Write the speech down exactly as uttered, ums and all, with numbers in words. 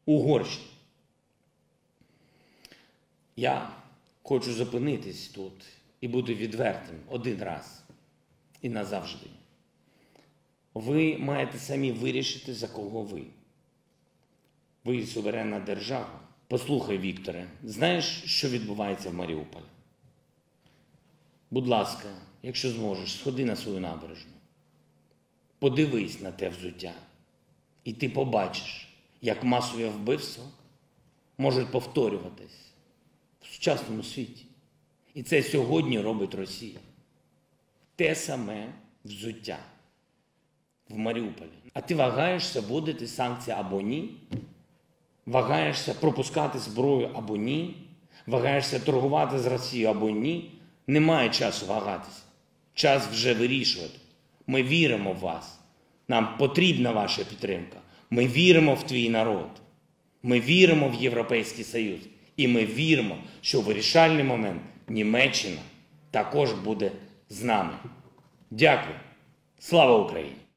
Угорщині. Я хочу зупинитись тут і бути відвертим один раз і назавжди. Ви маєте самі вирішити, за кого ви. Ви суверенна держава. Послухай, Вікторе, знаєш, що відбувається в Маріуполі? Будь ласка, якщо зможеш, сходи на свою набережну. Подивись на те взуття. І ти побачиш, як масові вбивства можуть повторюватись в сучасному світі. І це сьогодні робить Росія. Те саме взуття в Маріуполі. А ти вагаєшся вводити санкції або ні? Вагаєшся пропускати зброю або ні? Вагаєшся торгувати з Росією або ні? Немає часу вагатися. Час вже вирішувати. Ми віримо в вас. Нам потрібна ваша підтримка. Ми віримо в твій народ. Ми віримо в Європейський Союз. І ми віримо, що в вирішальний момент Німеччина також буде з нами. Дякую. Слава Україні!